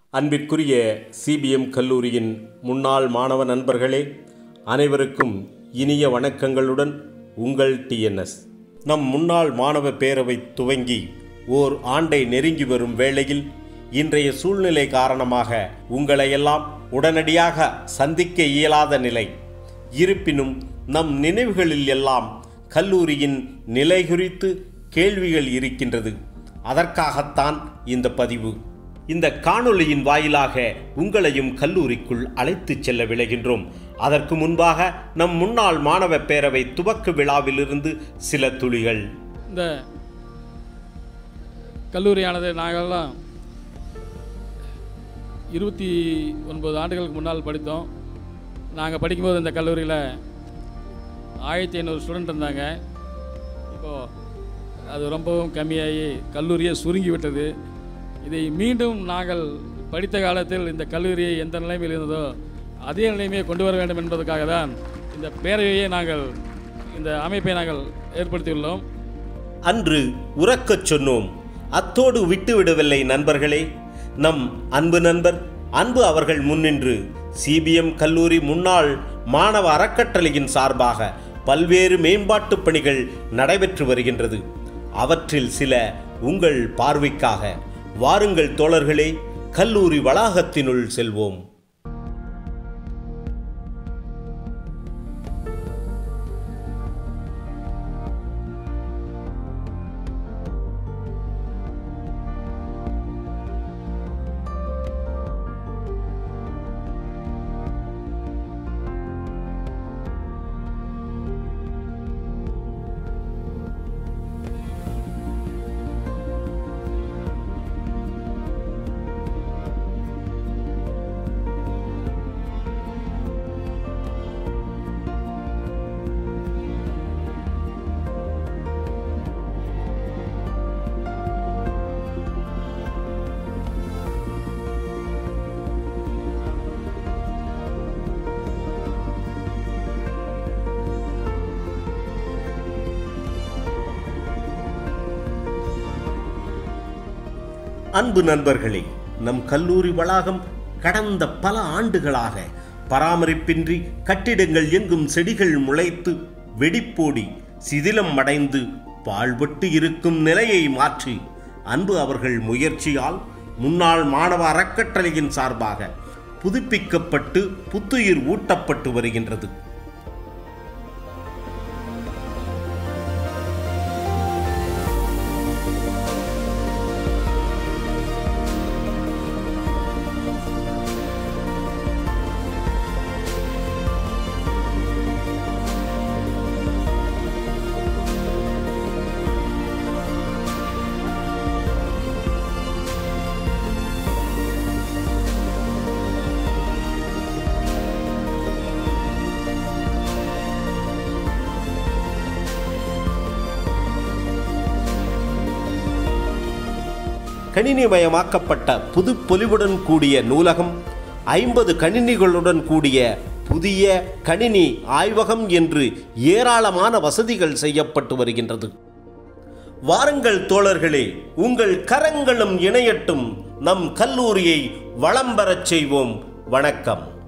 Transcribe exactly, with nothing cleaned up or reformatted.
அன்பிற்குரிய சிபிஎம் கல்லூரியின் முன்னாள் மாணவ நண்பர்களே, அனைவருக்கும் இனிய வணக்கங்களுடன் உங்கள் டிஎன்எஸ். நம் முன்னாள் மாணவ பேரவை துவங்கி ஓர் ஆண்டை நெருங்கி வரும் வேளையில் இன்றைய சூழ்நிலை காரணமாக உங்களையெல்லாம் உடனடியாக சந்திக்க இயலாத நிலை. இருப்பினும் நம் நினைவுகளில் எல்லாம் கல்லூரியின் நிலை குறித்து கேள்விகள் இருக்கின்றது. அதற்காகத்தான் இந்த பதிவு. இந்த காணொளியின் வாயிலாக உங்களையும் கல்லூரிக்குள் அழைத்து செல்ல விளைகின்றோம். அதற்கு முன்பாக நம் முன்னாள் மாணவ பேரவை துவக்க விழாவிலிருந்து சில துளிகள். இந்த கல்லூரியானது நாங்கள்லாம் இருபத்தி ஒன்பது ஆண்டுகளுக்கு முன்னால் படித்தோம். நாங்கள் படிக்கும்போது இந்த கல்லூரியில் ஆயிரத்தி ஐநூறு ஸ்டூடெண்ட் இருந்தாங்க. இப்போது அது ரொம்பவும் கம்மியாகி கல்லூரியே சுருங்கி விட்டது. இதை மீண்டும் நாங்கள் படித்த காலத்தில் இந்த கல்லூரியை எந்த நிலைமையில் இருந்ததோ அதே நிலைமையை கொண்டு வர வேண்டும் என்பதற்காக தான் இந்த பேரவையை நாங்கள் இந்த அமைப்பை நாங்கள் ஏற்படுத்தியுள்ளோம். அன்று உறக்கச் சொன்னோம், அத்தோடு விட்டுவிடவில்லை நண்பர்களே. நம் அன்பு நண்பர் அன்பு அவர்கள் முன்னின்று சிபிஎம் கல்லூரி முன்னாள் மாணவ அறக்கட்டளையின் சார்பாக பல்வேறு மேம்பாட்டு பணிகள் நடைபெற்று வருகின்றது. அவற்றில் சில உங்கள் பார்வைக்காக. வாருங்கள் தோழர்களே, கல்லூரி வளாகத்தினுள் செல்வோம். அன்பு நண்பர்களே, நம் கல்லூரி வளாகம் கடந்த பல ஆண்டுகளாக பராமரிப்பின்றி கட்டிடங்கள் எங்கும் செடிகள் முளைத்து வெடிப்போடி சிதிலம் அடைந்து பாழ்பட்டு இருக்கும் நிலையை மாற்றி அன்பு அவர்கள் முயற்சியால் முன்னாள் மாணவ அறக்கட்டளையின் சார்பாக புதுப்பிக்கப்பட்டு புத்துயிர் ஊட்டப்பட்டு வருகின்றது. கணினிமயமாக்கப்பட்ட புது பொலிவுடன் கூடிய நூலகம், ஐம்பது கணினிகளுடன் கூடிய புதிய கணினி ஆய்வகம் என்று ஏராளமான வசதிகள் செய்யப்பட்டு வருகின்றது. வாருங்கள் தோழர்களே, உங்கள் கரங்களும் இணையட்டும், நம் கல்லூரியை வளம் பெறச் செய்வோம். வணக்கம்.